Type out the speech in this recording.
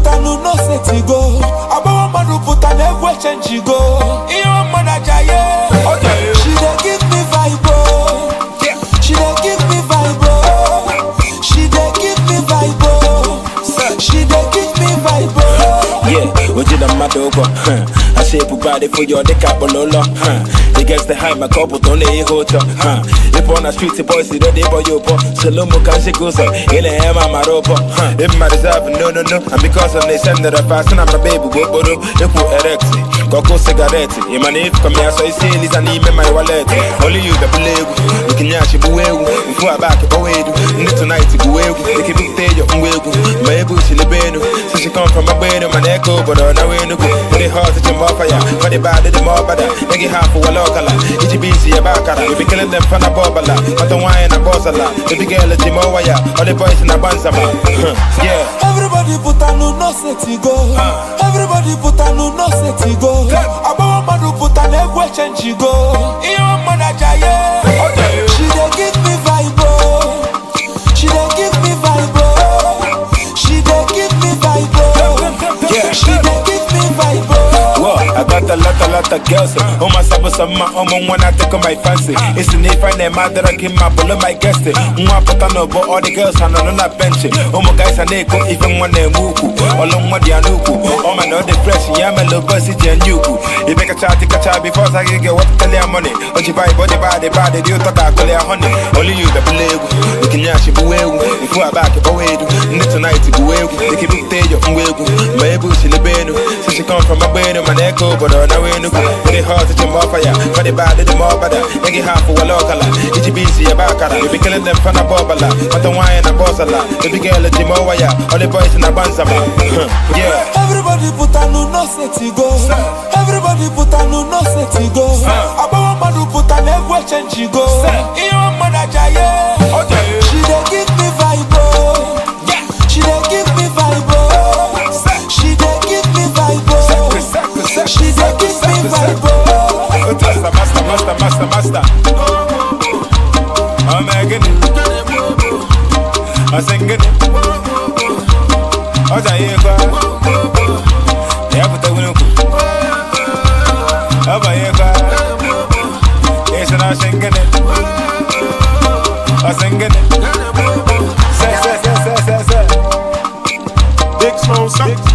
putanu no setigo. Aba manu putanu egwe change go. Iyo mana jaye. She dey give me vibe. She dey give me vibe. She dey give me vibe. She dey give me vibe. Yeah, we did a madogo. I say body for your dick up lolo. They get the high my couple don't lay hotel. If on the street the boys see the day boy you po. Salomo can she goes up. In a hammer my rope. If my reserve no. And because of they send that I fast and I'm a baby go bodo. If we erect Coco cigarette. In my name come here so I say Lisa need me my wallet. Only you the play. You can yash you away. Before I back away. Tonight to go away. They can do your own way. My bush in the bed. So she come from my bed and my echo but on the way to go. They hard to jump off fire. For the bad the more bad. They get half for a local. It's busy about you be killing them from a bobala. But the wine a boss a lot. If you get a Jimowaya. All the boys in a bansama. Yeah. Everybody put a no setigo. Everybody put a no setigo. Aba manu put a egwe change go. Iyo mana jaye. She dey give me vibe. She dey give me vibe. She dey give me vibe. Yeah. She dey give me vibe. I got a lot of girls. Oh my sabo sama, oh my one I take on my fancy. It's in if I name mother I came up below my guest. Mwa patano but all the girls are on a bench. Oh my guys are neko even when they move. All on what they are nuku. Oh my no depression, yeah my little bossy and yuku. You make a chat before I get what tell your money. Oh you buy body do you talk call your honey. Only you the believe. You can yash you before I back it away. Tonight to go away. They keep it there your way. My bush in the bed. So she come from my brain and my neck. But on the way to go, very hard to jump off fire. For the bad, the more bad. They get half for a local. It's busy about it. You be killing them from a bobala. But the wine a boss a lot. The big girl at Jimowaya. All the boys in a bansama. Yeah. Everybody put a no setigo. Everybody put a no setigo. Aba manu put a egwe change go. Iyo mana jaye. She dey give me vibe. She dey give me vibe. She dey give me vibe. She dey give me vibe. Master. I'm making it. I'm singing it. I'm saying it. Yeah, but I will go. I'm singing it. I'm singing it. Say. Big Smoke.